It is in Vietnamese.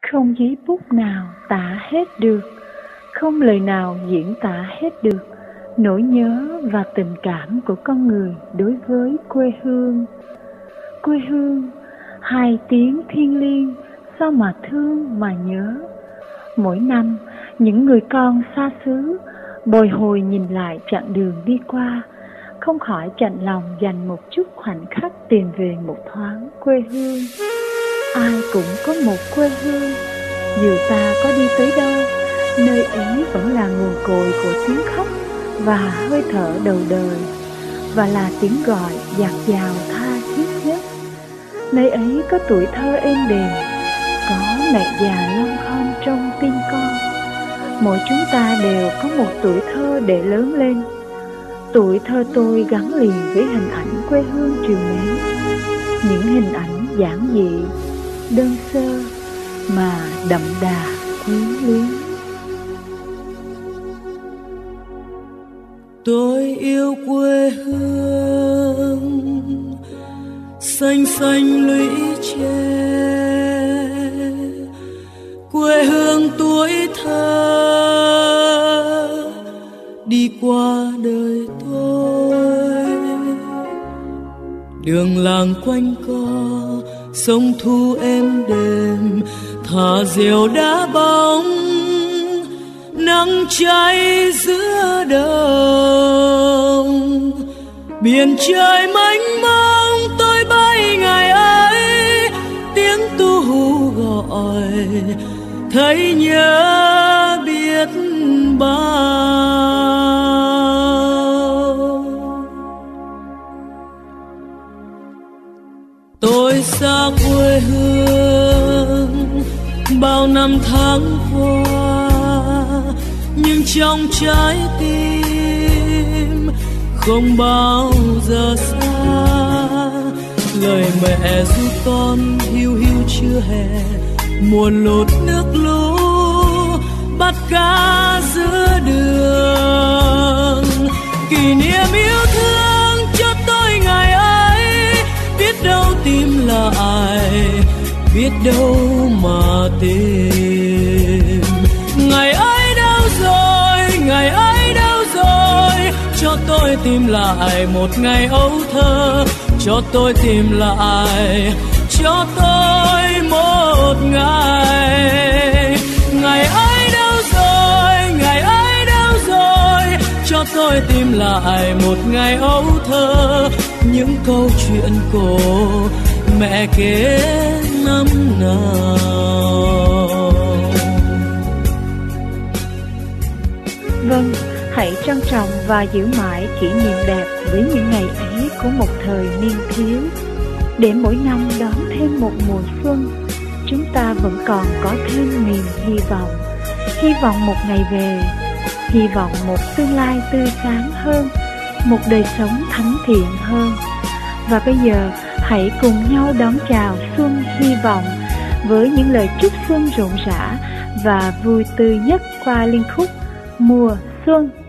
Không giấy bút nào tả hết được, không lời nào diễn tả hết được nỗi nhớ và tình cảm của con người đối với quê hương. Quê hương, hai tiếng thiêng liêng, sao mà thương mà nhớ. Mỗi năm, những người con xa xứ bồi hồi nhìn lại chặng đường đi qua, không khỏi chạnh lòng dành một chút khoảnh khắc tìm về một thoáng quê hương. Ai cũng có một quê hương, dù ta có đi tới đâu, nơi ấy vẫn là nguồn cội của tiếng khóc và hơi thở đầu đời, và là tiếng gọi dạt dào tha thiết nhất. Nơi ấy có tuổi thơ êm đềm, có mẹ già lon khom trong tim con. Mỗi chúng ta đều có một tuổi thơ để lớn lên. Tuổi thơ tôi gắn liền với hình ảnh quê hương trìu mến, những hình ảnh giản dị, đơn sơ mà đậm đà quyến luyến. Tôi yêu quê hương xanh xanh lũy tre, quê hương tuổi thơ đi qua đời tôi. Đường làng quanh co, sông thu êm đềm, thả diều đá bóng, nắng cháy giữa đồng. Biển trời mênh mông tôi bay ngày ấy, tiếng tu hú gọi thấy nhớ biết bao. Tôi xa quê hương bao năm tháng qua, nhưng trong trái tim không bao giờ xa. Lời mẹ ru con hiu hiu chưa hè, muôn lụt nước lũ bắt cá giữa đường. Kỷ niệm yêu thương cho tôi ngày ấy, biết đâu tìm lại, biết đâu mà tìm. Ngày ấy đâu rồi, ngày ấy đâu rồi, cho tôi tìm lại một ngày ấu thơ, cho tôi tìm lại, cho tôi một ngày. Ngày ấy đâu rồi, ngày ấy đâu rồi, cho tôi tìm lại một ngày ấu thơ, những câu chuyện cổ mẹ kể năm nào. Vâng, hãy trân trọng và giữ mãi kỷ niệm đẹp với những ngày ấy của một thời niên thiếu, để mỗi năm đón thêm một mùa xuân, chúng ta vẫn còn có thêm niềm hy vọng. Hy vọng một ngày về, hy vọng một tương lai tươi sáng hơn, một đời sống thánh thiện hơn. Và bây giờ, hãy cùng nhau đón chào xuân hy vọng với những lời chúc xuân rộn rã và vui tươi nhất qua liên khúc Mùa Xuân.